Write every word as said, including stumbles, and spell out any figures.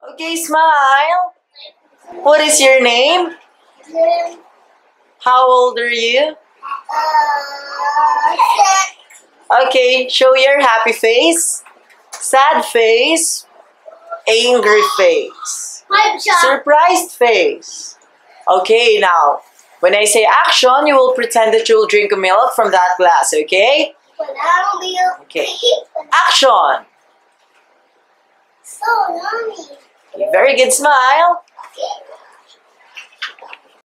Okay, smile. What is your name? How old are you? Okay, show your happy face, sad face, angry face, surprised face. Okay, now, when I say action, you will pretend that you will drink a milk from that glass, okay? Okay, action! So yummy. Okay, very good, smile.